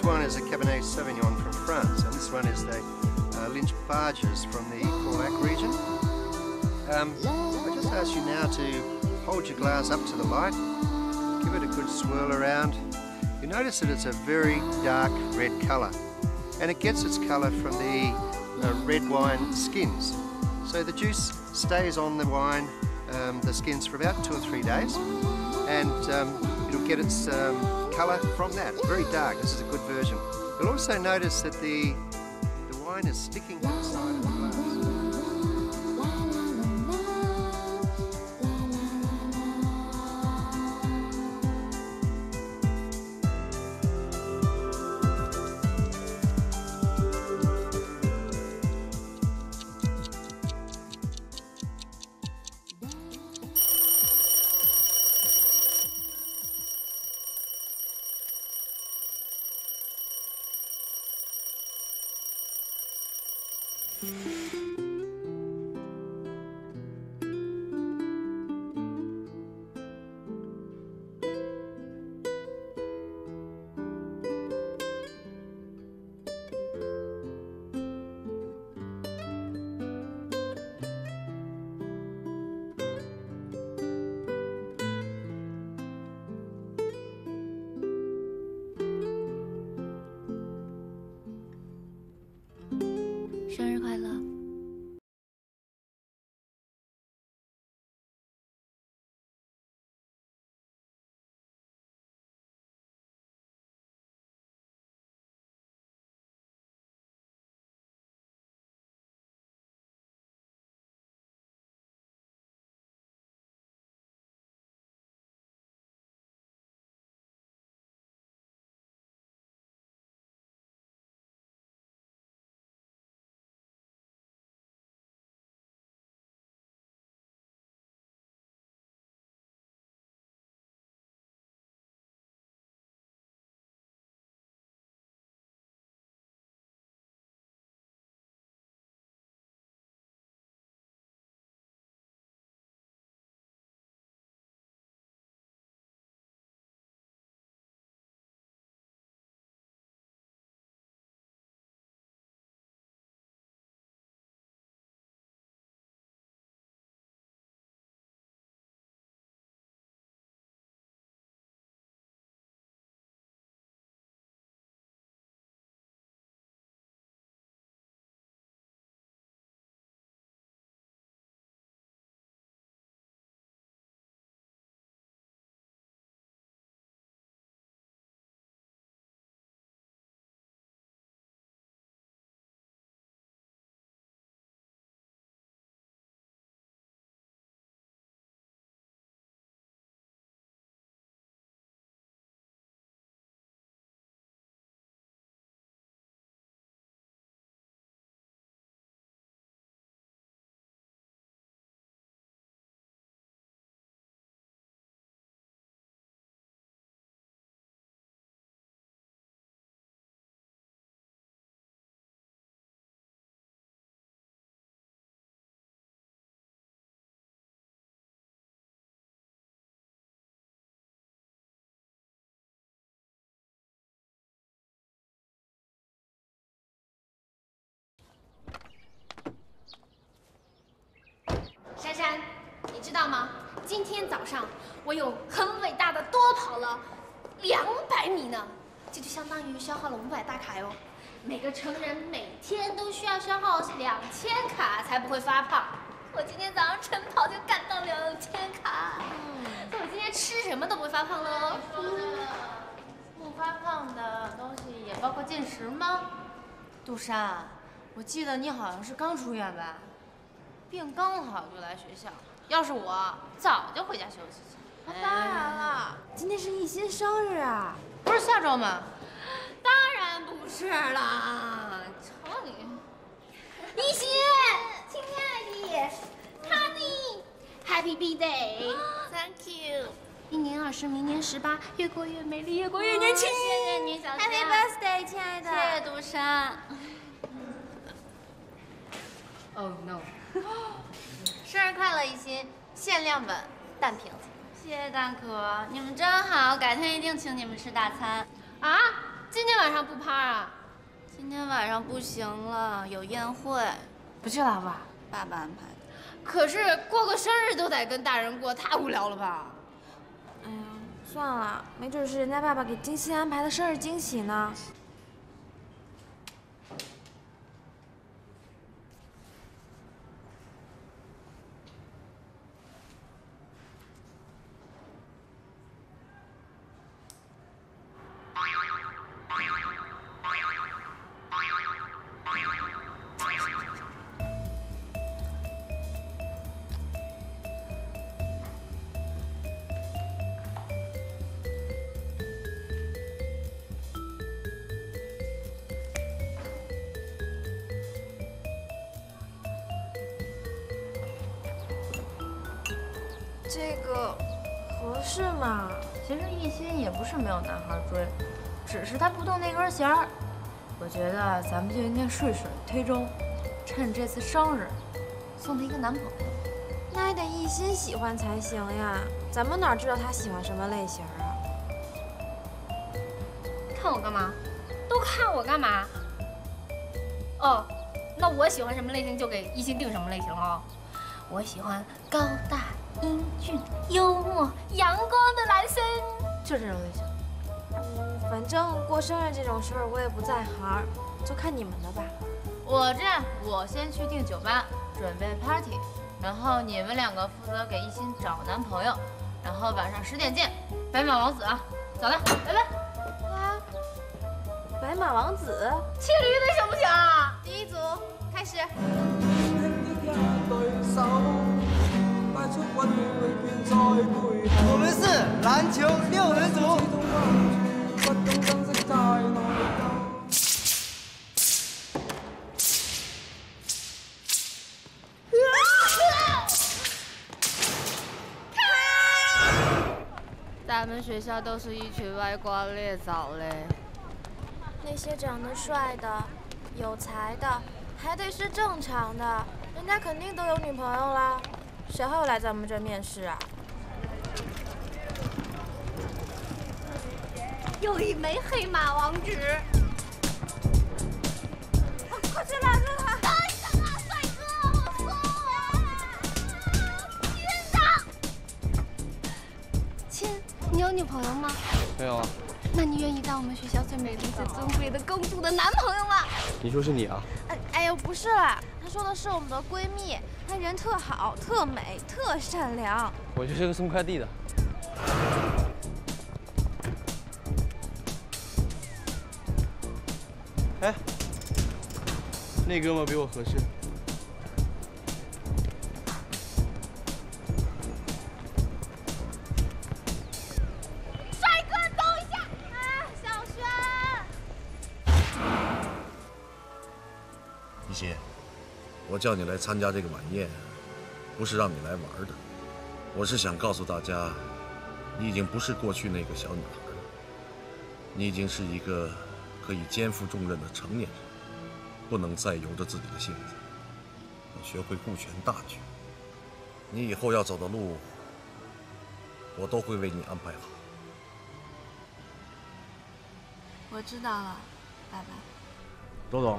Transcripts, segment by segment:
one is a Cabernet Sauvignon from France, and this one is the Lynch Barges from the Colac region. I just ask you now to hold your glass up to the light, give it a good swirl around. You notice that it's a very dark red colour, and it gets its colour from the red wine skins. So the juice stays on the wine, the skins, for about 2 or 3 days, and it'll get its colour from that. Very dark. This is a good version. You'll also notice that the wine is sticking to the side of the glass. 生日快乐！ 珊珊，你知道吗？今天早上我有很伟大的多跑了200米呢，这就相当于消耗了500大卡哟。每个成人每天都需要消耗2000卡才不会发胖。我今天早上晨跑就赶到2000卡，所以我今天吃什么都不会发胖喽。 说的不发胖的东西也包括进食吗？杜珊，我记得你好像是刚出院吧？病刚好就来学校，要是我早就回家休息去。 当然了，今天是一心生日啊， 不是下周吗？ 当然不是啦，瞅你，一心，亲爱的 ，Honey，Happy Birthday，Thank you。一年20，明年18，越过越美丽，越过越年轻。 谢谢你，小仙。 Happy Birthday， 亲爱的。 谢谢杜珊。Oh no！ 生日快乐，一心！限量本，淡瓶子。谢谢蛋壳，你们真好，改天一定请你们吃大餐。 啊， 今天晚上不趴啊？ 今天晚上不行了，有宴会， 不去了，好吧？ 爸爸安排的。 可是过个生日都得跟大人过，太无聊了吧？ 哎呀，算了，没准是人家爸爸给金星安排的生日惊喜呢。这个合适吗？ 其实一心也不是没有男孩追，只是他不动那根弦儿。我觉得咱们就应该顺水推舟，趁这次生日送她一个男朋友。 那也得一心喜欢才行呀，咱们哪知道他喜欢什么类型啊？ 看我干嘛？都看我干嘛？哦，那我喜欢什么类型就给一心定什么类型了。我喜欢高大、英俊、幽默、阳光的男生，就这种类型。 反正过生日这种事儿我也不在行，就看你们的吧。 我这样，我先去订酒吧，准备 party， 然后你们两个负责给一心找男朋友，然后晚上10点见，白马王子啊！走了，拜拜。 啊，白马王子， 骑驴的行不行啊？ 第一组开始。 我们是篮球6人组。 咱们学校都是一群歪瓜裂枣嘞。 那些长得帅的、有才的，还得是正常的，人家肯定都有女朋友啦。谁还要来咱们这面试啊？ 有一枚黑马王纸。 快去拦住他！ 等一等啊，帅哥，我错了。天哪！亲，你有女朋友吗？ 没有啊。 那你愿意当我们学校最美丽、最尊贵的公主的男朋友吗？ 你说是你啊？ 哎呦，不是啦，她说的是我们的闺蜜，她人特好、特美、特善良。 我就是个送快递的。哎，那哥们比我合适。 帅哥，等一下！哎，小轩。 一心，我叫你来参加这个晚宴，不是让你来玩的，我是想告诉大家，你已经不是过去那个小女孩了，你已经是一个可以肩负重任的成年人，不能再由着自己的性子，要学会顾全大局。你以后要走的路，我都会为你安排好。 我知道了，爸爸。 周总。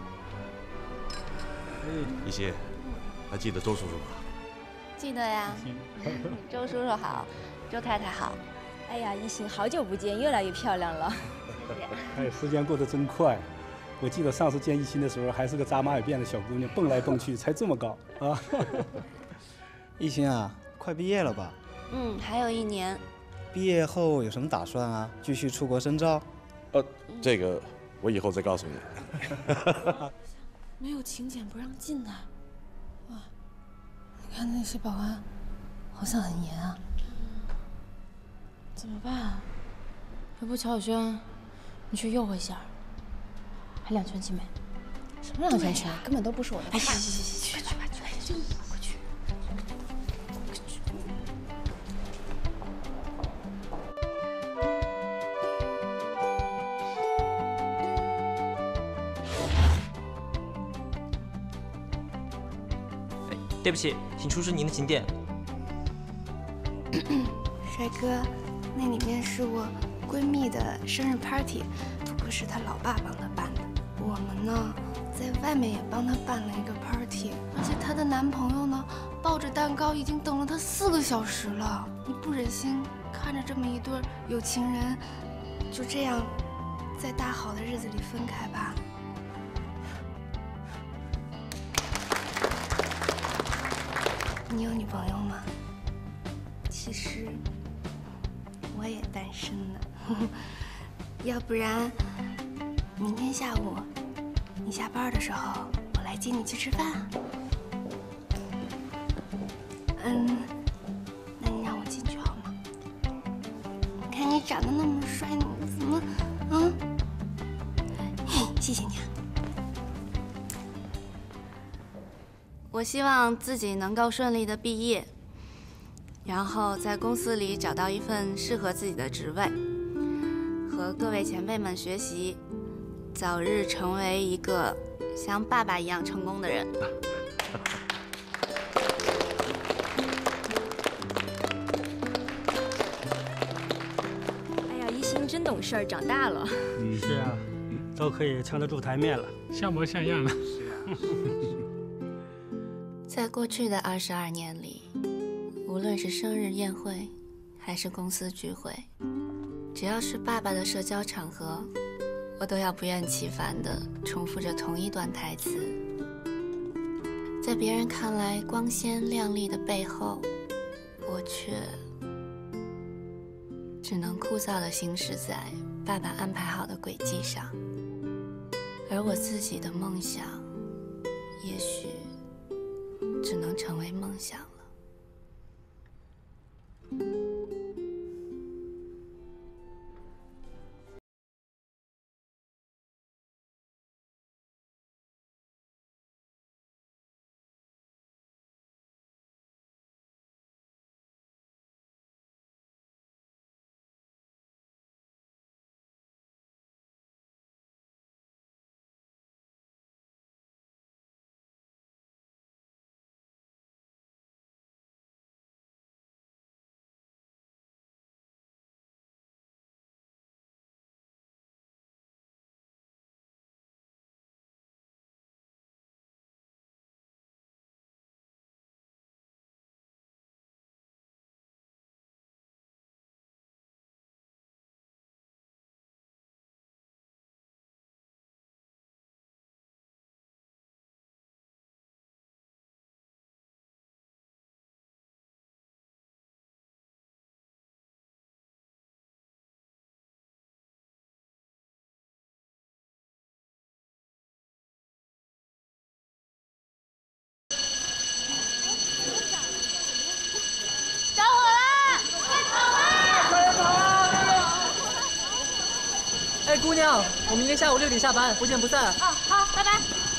一心，还记得周叔叔吧？ 记得呀。周叔叔好，周太太好。 哎呀，一心，好久不见，越来越漂亮了。 哎，时间过得真快。我记得上次见一心的时候，还是个扎马尾辫的小姑娘，蹦来蹦去，才这么高啊！ 一心啊，快毕业了吧？ 嗯，还有1年。 毕业后有什么打算啊？继续出国深造？ 这个我以后再告诉你。 没有请柬不让进来。哇，你看那些保安，好像很严啊。怎么办啊？要不乔小轩，你去诱惑一下，还2全其美。什么2全其美？根本都不是我的菜。哎，行，去吧，真快去。 对不起，请出示您的请柬。 帅哥，那里面是我闺蜜的生日 party， 说是他老爸帮他办的。我们呢，在外面也帮他办了一个 party， 而且她的男朋友呢，抱着蛋糕已经等了她4个小时了。你不忍心看着这么一对有情人，就这样在大好的日子里分开吧？你有女朋友吗？其实我也单身呢，要不然明天下午你下班的时候，我来接你去吃饭。那你让我进去好吗？你看你长得那么帅，你怎么谢谢你啊。我希望自己能够顺利的毕业，然后在公司里找到一份适合自己的职位，和各位前辈们学习，早日成为一个像爸爸一样成功的人。 哎呀，一心真懂事儿，长大了。 是啊，都可以撑得住台面了， 像模像样了。 在过去的22年里，无论是生日宴会，还是公司聚会，只要是爸爸的社交场合，我都要不厌其烦地重复着同一段台词。在别人看来光鲜亮丽的背后，我却只能枯燥地行驶在爸爸安排好的轨迹上，而我自己的梦想，也许只能成为梦想了。 姑娘，我明天下午6点下班，不见不散。 哦，好，拜拜。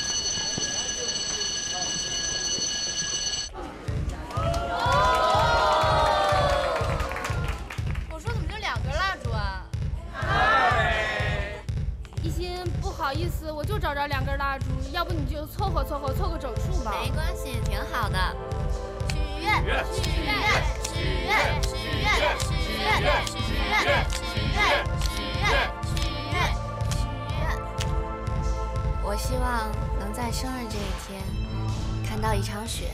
我说怎么就2根蜡烛啊？ 一心，不好意思，我就找着2根蜡烛，要不你就凑合凑合，凑个整数吧。没关系，挺好的。许愿，许愿，许愿，许愿，许愿，许愿，许愿，许愿。我希望能在生日这一天看到一场雪。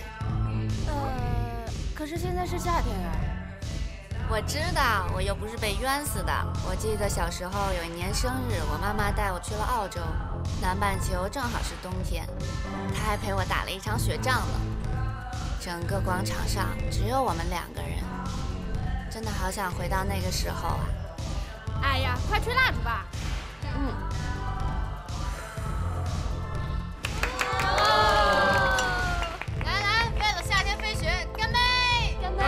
可是现在是夏天啊。我知道，我又不是被冤死的。我记得小时候有一年生日，我妈妈带我去了澳洲，南半球正好是冬天，她还陪我打了一场雪仗呢。整个广场上只有我们2个人，真的好想回到那个时候啊。哎呀，快吹蜡烛吧。 来来，为了夏天飞雪，干杯！干杯！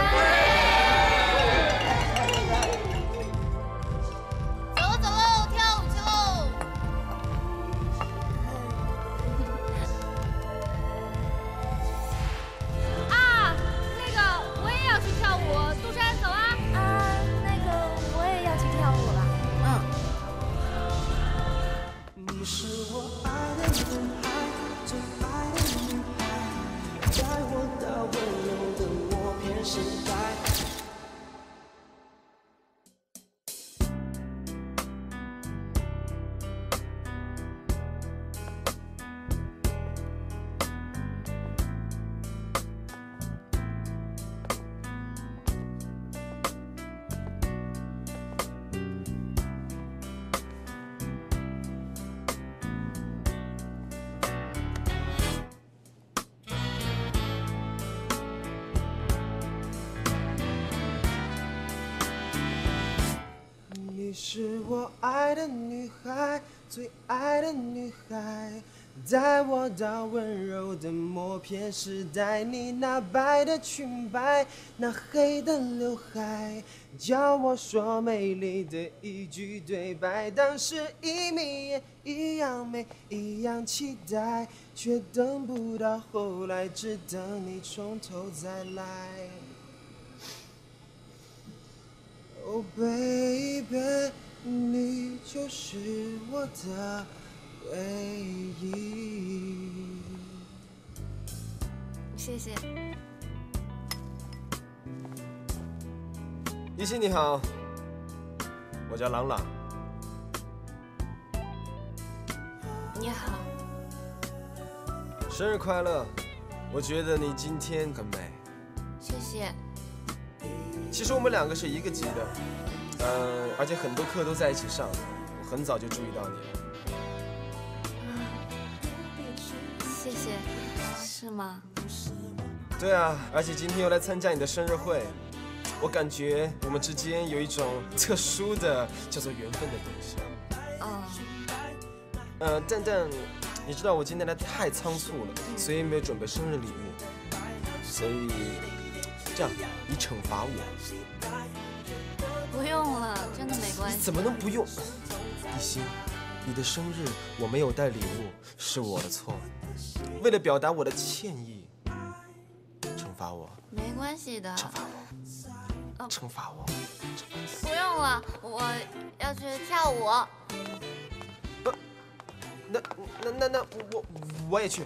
走喽走喽，跳舞去喽！ 啊，那个我也要去跳舞，杜珊走啊！ 那个我也要去跳舞了。 你是我爱的女孩，最爱的女孩，在我的温柔的默片时代。 是我爱的女孩，最爱的女孩。带我到温柔的默片时代，你那白的裙摆，那黑的刘海，叫我说美丽的一句对白。当时一眯眼，一样美，一样期待，却等不到后来，只等你从头再来。Oh baby， 你就是我的唯一。 谢谢。 一心你好，我叫朗朗。 你好。 生日快乐！我觉得你今天很美。 谢谢。 其实我们两个是一个级的，而且很多课都在一起上，我很早就注意到你了。 谢谢。是吗？ 对啊，而且今天又来参加你的生日会，我感觉我们之间有一种特殊的叫做缘分的东西。但你知道我今天来太仓促了，所以没有准备生日礼物，所以这样你惩罚我。 不用了，真的没关系。 怎么能不用？一心，你的生日我没有带礼物，是我的错。为了表达我的歉意，惩罚我。 没关系的。 惩罚我。惩罚我。 不用了，我要去跳舞。 那我也去。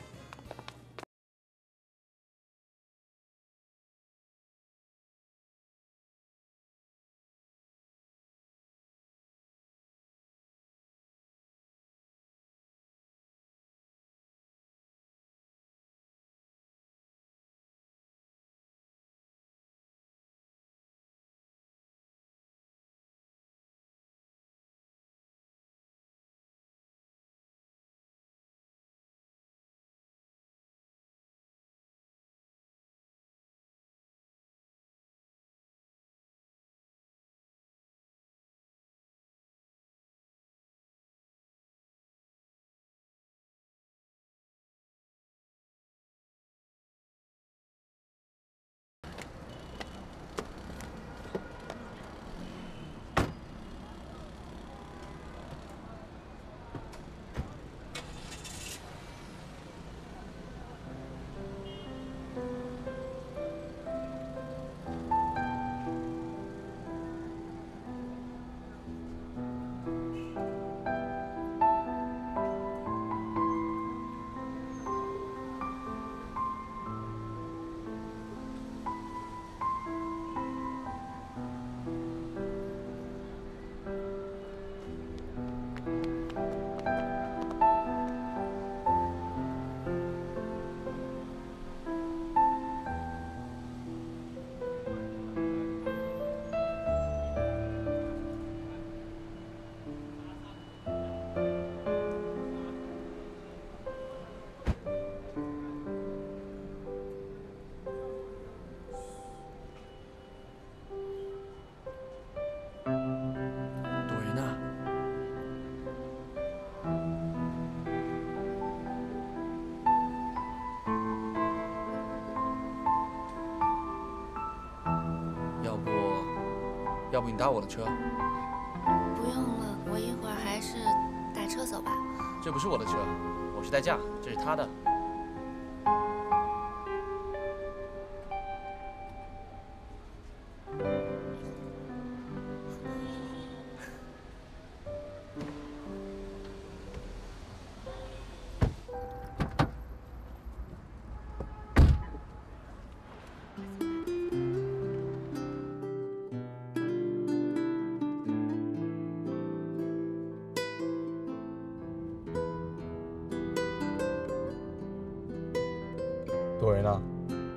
要不你搭我的车？ 不用了，我一会儿还是打车走吧。 这不是我的车，我是代驾，这是他的。 朵云呢？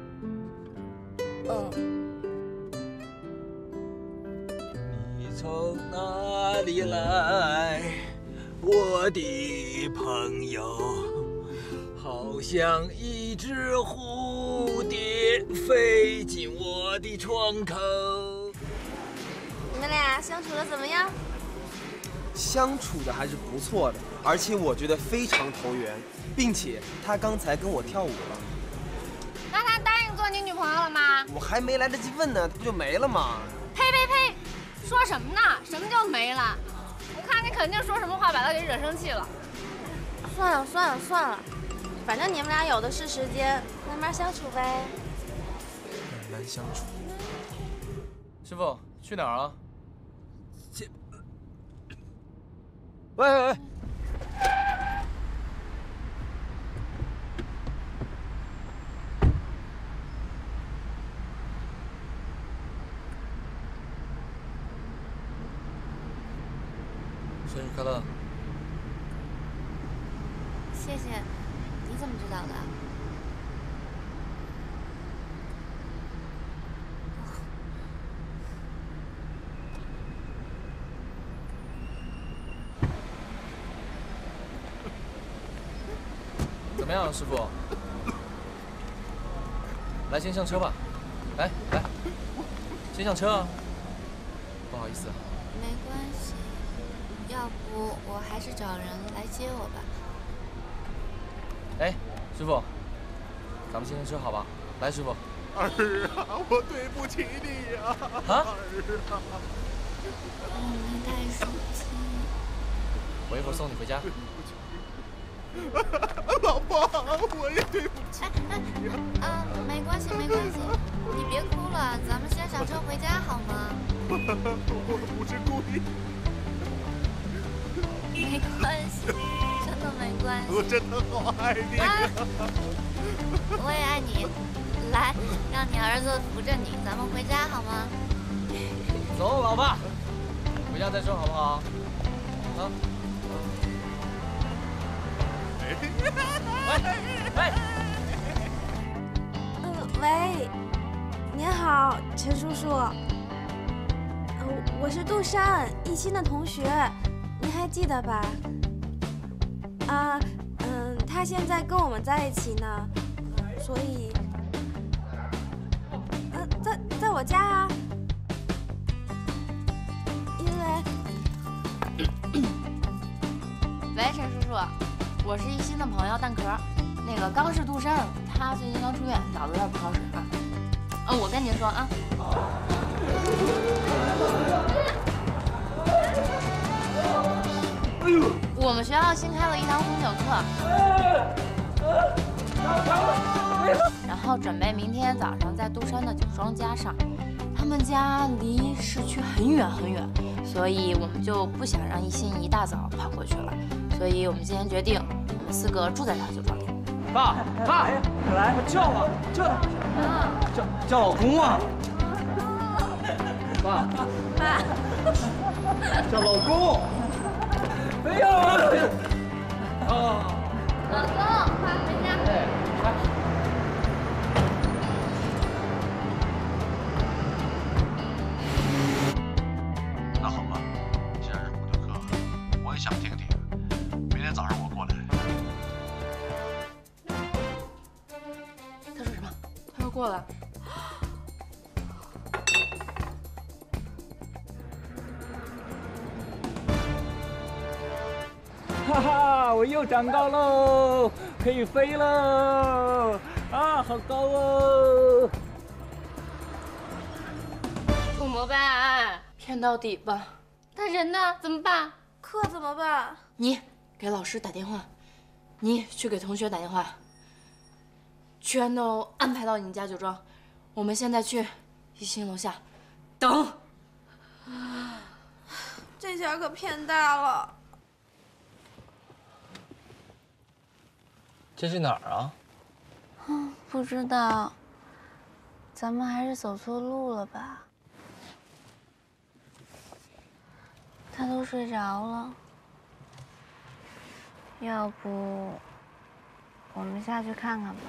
你从哪里来，我的朋友？好像一只蝴蝶飞进我的窗口。 你们俩相处的怎么样？ 相处的还是不错的，而且我觉得非常投缘，并且他刚才跟我跳舞了。 那他答应做你女朋友了吗？ 我还没来得及问呢，他不就没了吗？ 呸呸呸！说什么呢？什么就没了？我看你肯定说什么话把他给惹生气了。 算了算了算了，反正你们俩有的是时间，慢慢相处呗。 慢慢相处。师傅，去哪儿啊？ 喂喂喂！ 生日快乐！ 谢谢，你怎么知道的？ 怎么样，师傅？来，先上车吧。来，先上车啊！不好意思。 没关系，要不我还是找人来接我吧。 哎，师傅，咱们先上车好吧？来，师傅。 儿啊，我对不起你呀！ 啊？ 儿啊！ 你带手机。 我一会儿送你回家。 老婆，我也对不起你啊！没关系，没关系，你别哭了，咱们先上车回家好吗？ 我不是故意。 没关系，真的没关系。 我真的好爱你啊！ 我也爱你。来，让你儿子扶着你，咱们回家好吗？ 走，老爸，回家再说好不好？啊。 喂，您好，陈叔叔。我是杜珊，一心的同学，您还记得吧？他现在跟我们在一起呢，所以，在我家啊，因为， 喂，陈叔叔。我是一心的朋友蛋壳，那个刚是杜珊，他最近刚出院，脑子有点不好使啊。我跟您说啊，哎呦，我们学校新开了一堂红酒课，然后准备明天早上在杜珊的酒庄家上。他们家离市区很远很远，所以我们就不想让一心一大早跑过去了。所以我们今天决定，我们4个住在他酒庄里。 爸，来，叫啊，叫老公啊！爸，叫老公！哎呀！啊！ 老公，快回家。 来。 那好吧，既然是红酒课，我也想听听。明天早上我过来。 他说什么？他说过来。 哈哈，我又长高喽，可以飞喽！啊，好高哦！ 怎么办？骗到底吧。他人呢？怎么办？ 课怎么办？ 你给老师打电话，你去给同学打电话，全都安排到你家酒庄。我们现在去一心楼下等。 这下可骗大了。 这是哪儿啊？ 不知道，咱们还是走错路了吧？他都睡着了，要不我们下去看看吧。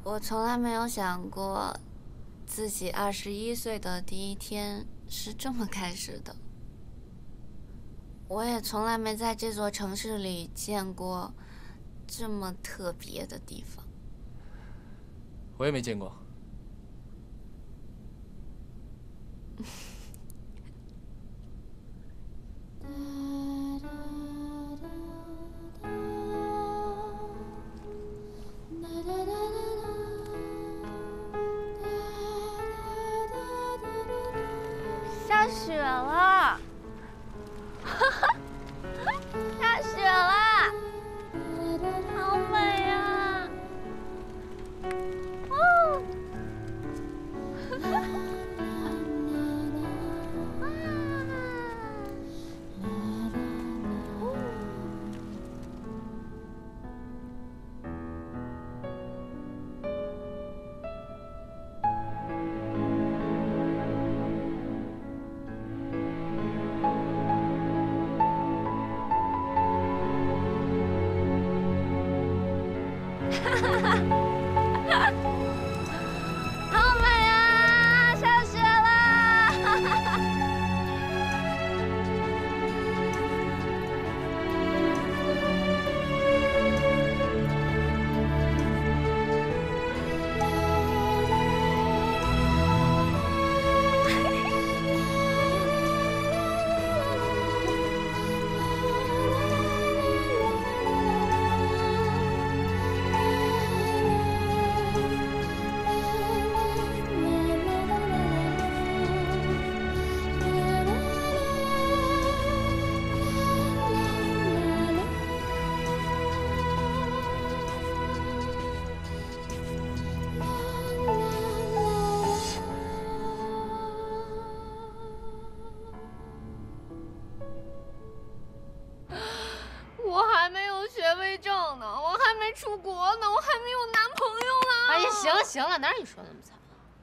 我从来没有想过，自己21岁的第一天是这么开始的。我也从来没在这座城市里见过这么特别的地方。 我也没见过。 下雪了，下雪了，好美呀！哦，好美啊！下雪了。我还没有学位证呢，我还没出国呢，我还没有男朋友呢。 哎呀，行了行了，哪有你说的那么惨？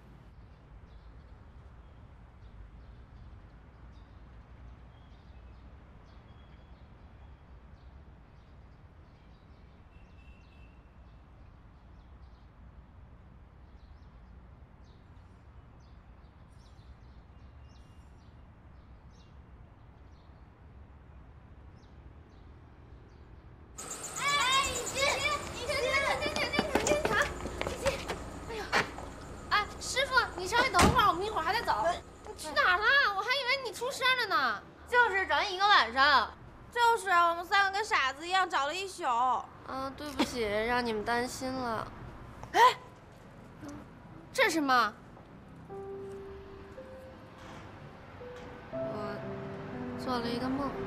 你稍微等会儿，我们一会儿还得走。你去哪儿了？我还以为你出事了呢。 就是整一个晚上。 就是我们3个跟傻子一样找了一宿。 对不起，让你们担心了。 哎，这是什么？ 我做了一个梦。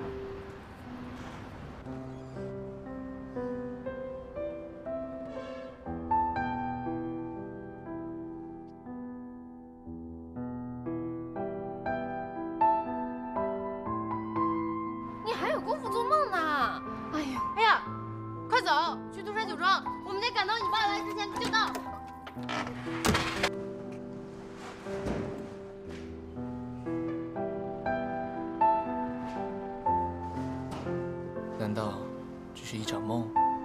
去杜山酒庄，我们得赶到你爸来之前就到。 难道只是一场梦？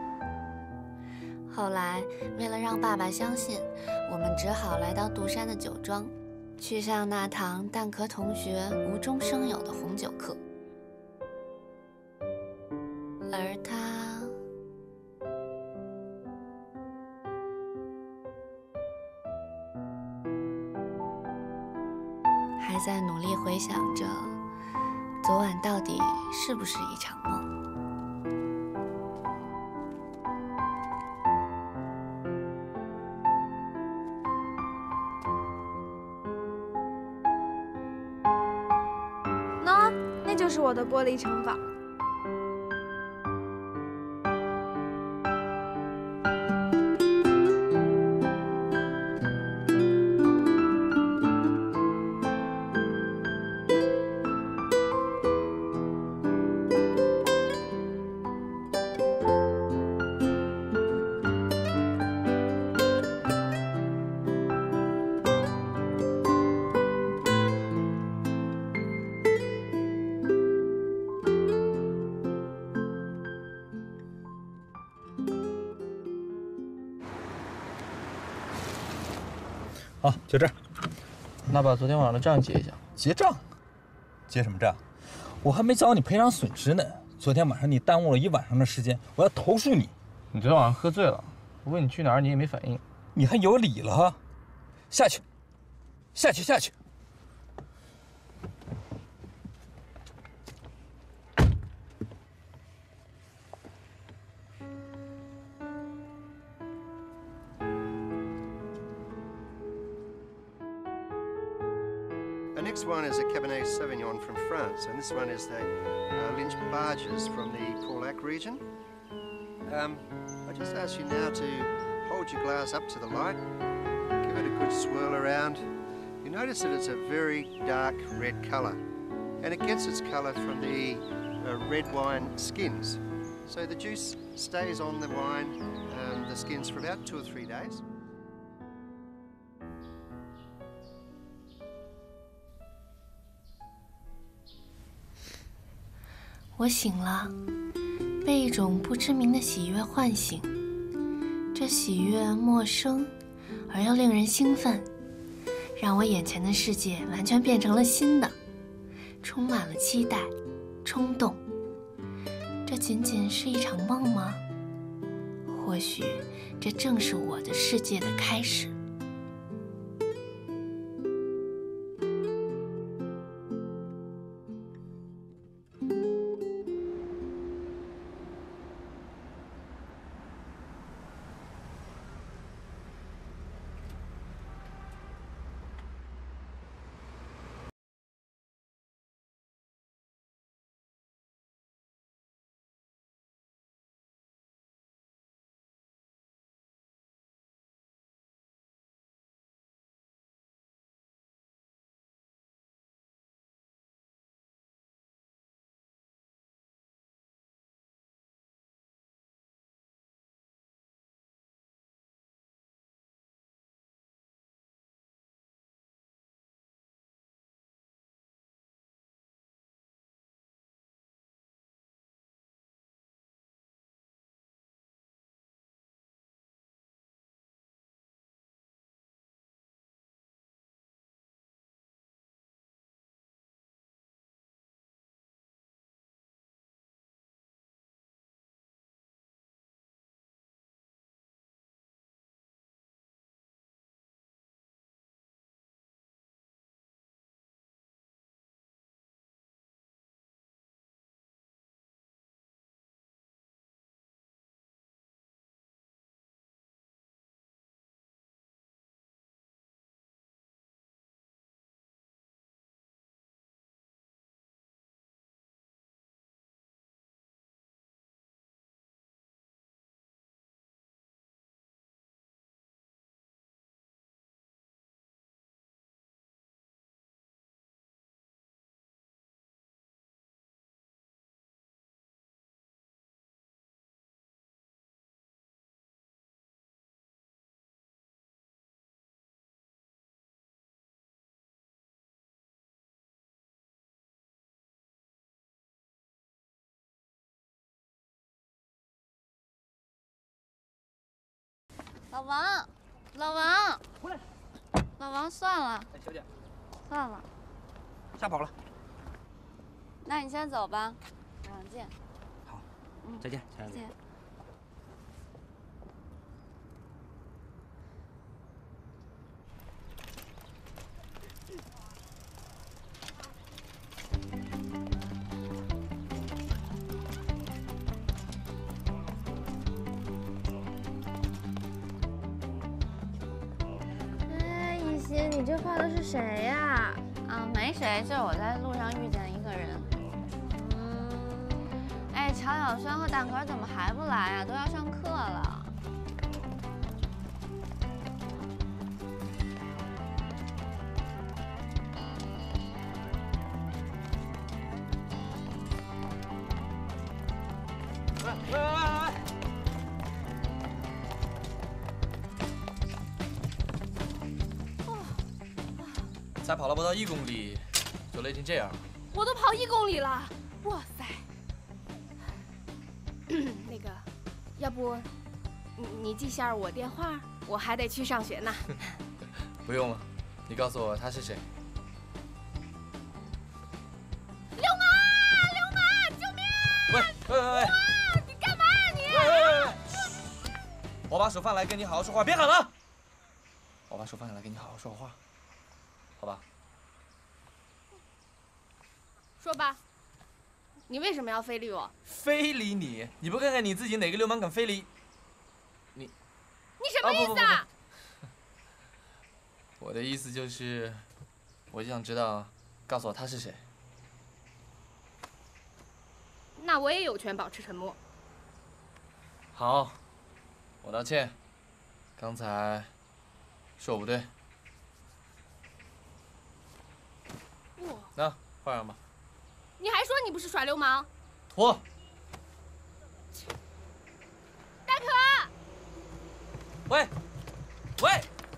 后来，为了让爸爸相信，我们只好来到杜山的酒庄，去上那堂蛋壳同学无中生有的红酒课。而他还在努力回想着，昨晚到底是不是一场梦。 那就是我的玻璃城堡。 好，就这儿。那把昨天晚上的账结一下。 结账？结什么账？我还没找你赔偿损失呢。昨天晚上你耽误了一晚上的时间，我要投诉你。 你昨天晚上喝醉了，我问你去哪儿，你也没反应。 你还有理了？下去，下去，下去。 The next one is a Cabernet Sauvignon from France, and this one is the Lynch Barges from the Colac region. I just ask you now to hold your glass up to the light, give it a good swirl around. You notice that it's a very dark red colour, and it gets its colour from the red wine skins. So the juice stays on the wine, the skins, for about 2 or 3 days. 我醒了，被一种不知名的喜悦唤醒。这喜悦陌生，而又令人兴奋，让我眼前的世界完全变成了新的，充满了期待、冲动。这仅仅是一场梦吗？或许这正是我的世界的开始。 老王，老王， 回来！ 老王，算了， 哎，小姐， 算了， 吓跑了。 那你先走吧，晚上见。 好，再见，亲爱的。 再见。 你这画的是谁呀？ 啊，没谁，就是我在路上遇见一个人。哎，乔小轩和蛋壳怎么还不来呀？都要上课了。 喂！ 才跑了不到1公里，就累成这样。 我都跑1公里了，哇塞！那个，要不你记下我电话，我还得去上学呢。 不用了，你告诉我他是谁。 流氓！流氓！救命！ 喂！ 你干嘛呀你？ 喂！我把手放来跟你好好说话，别喊了。我把手放下来跟你好好说话，好吧？ 说吧，你为什么要非礼我？ 非礼你？你不看看你自己哪个流氓敢非礼你？ 你什么意思啊？ 我的意思就是，我就想知道，告诉我他是谁。 那我也有权保持沉默。 好，我道歉，刚才是我不对。那换上吧。 你还说你不是耍流氓？ 脱。 大可。 喂，喂。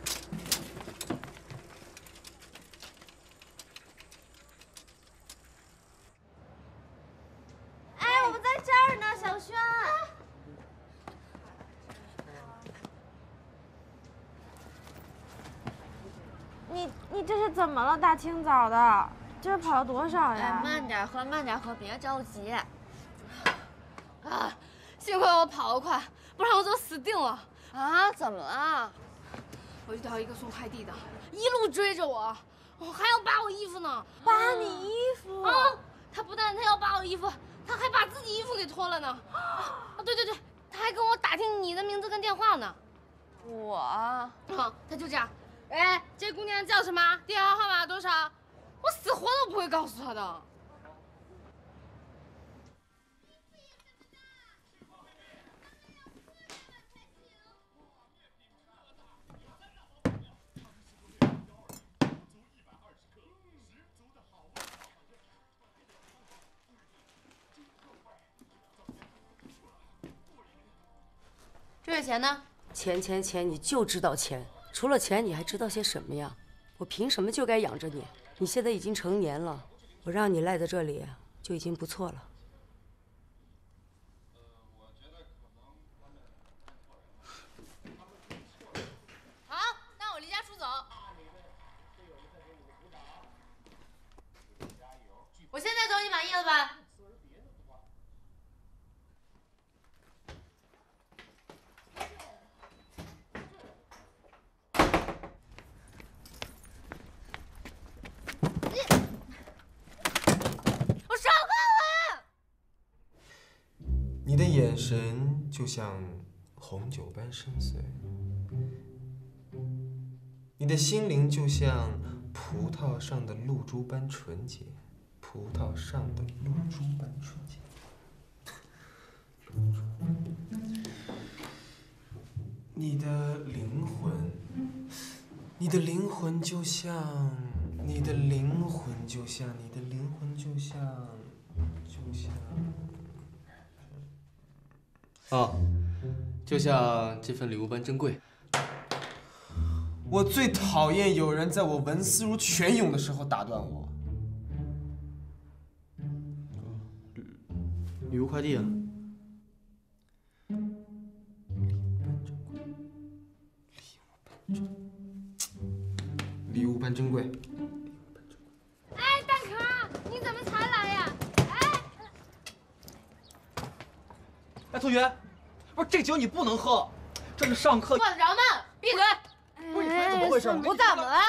哎，我们在这儿呢，小轩。你这是怎么了？大清早的，这是跑了多少呀？ 哎，慢点喝，慢点喝，别着急。 啊，幸亏我跑得快，不然我就死定了。 啊，怎么了？ 我遇到一个送快递的，一路追着我，还要扒我衣服呢。 扒你衣服？ 啊！他不但要扒我衣服，他还把自己衣服给脱了呢。啊，对，他还跟我打听你的名字跟电话呢。 我？ 他就这样。哎，这姑娘叫什么？电话号码多少？我死活都不会告诉她的。 这些钱呢？ 钱，你就知道钱。除了钱，你还知道些什么呀？我凭什么就该养着你？你现在已经成年了，我让你赖在这里就已经不错了。 好，那我离家出走。我现在走，你满意了吧？ 你的眼神就像红酒般深邃，你的心灵就像葡萄上的露珠般纯洁，葡萄上的露珠般纯洁。你的灵魂，你的灵魂就像，你的灵魂就像，你的灵魂就像， 就像这份礼物般珍贵。 我最讨厌有人在我文思如泉涌的时候打断我。 礼物快递啊！ 礼物般珍贵。 哎，大可，你怎么才来呀？ 哎，同学，不是这酒你不能喝，这是上课。 管得着吗？闭嘴！ 不是你同学怎么回事？ 我怎么了？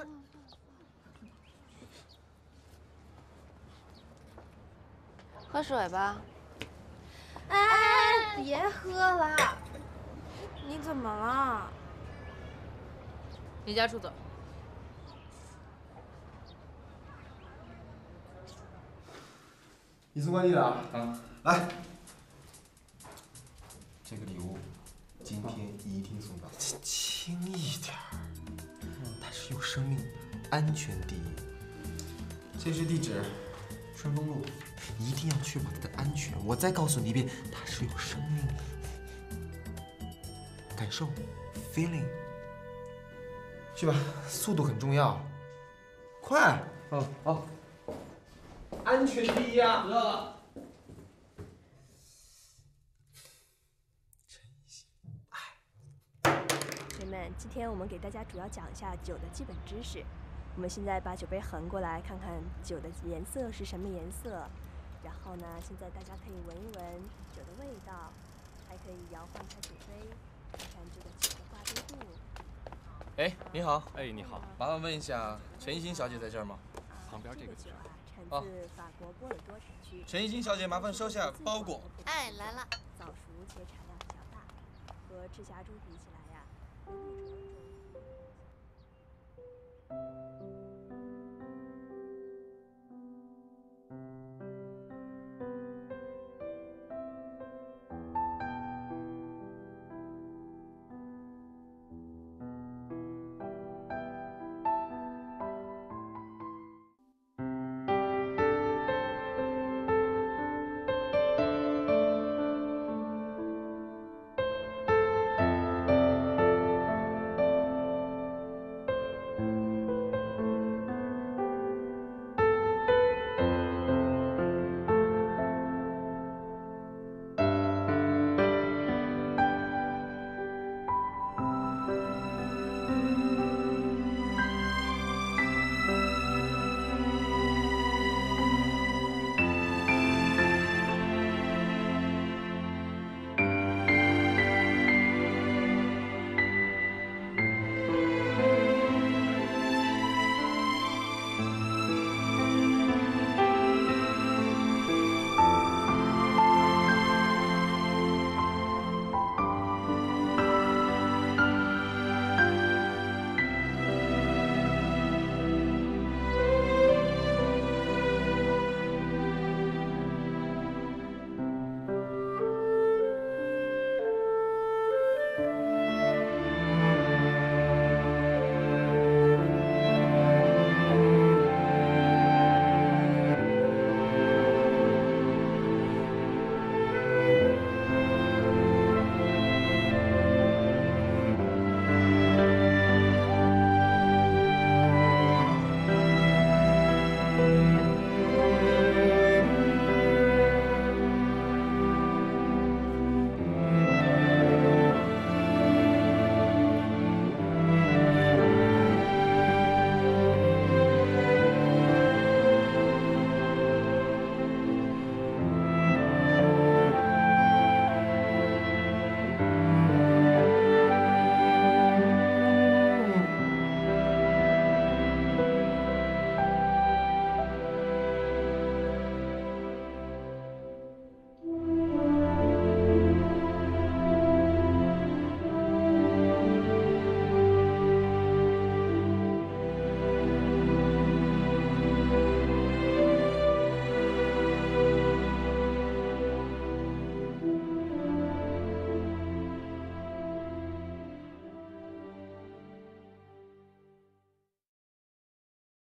喝水吧。 哎，别喝了。你怎么了？ 离家出走。 你送快递的啊？来，这个礼物今天一定送到。轻一点儿，它是有生命的，安全第一。这是地址，春风路，你一定要确保它的安全。我再告诉你一遍，它是有生命的，感受 ，feeling。去吧，速度很重要，快。 好。 安全第一啊！ 知道了。 学妹， 面，今天我们给大家主要讲一下酒的基本知识。我们现在把酒杯横过来，看看酒的颜色是什么颜色。然后呢，现在大家可以闻一闻酒的味道，还可以摇晃一下酒杯，看看这个酒的挂杯度。 哎，你好。 哎，你好。 麻烦问一下，陈怡欣小姐在这儿吗？ 旁边这个酒啊，产哦自法国波尔多产区。 陈怡欣小姐，麻烦收下包裹。 哎，来了。 早熟且产量比较大，和赤霞珠比起来呀，浓度主要重。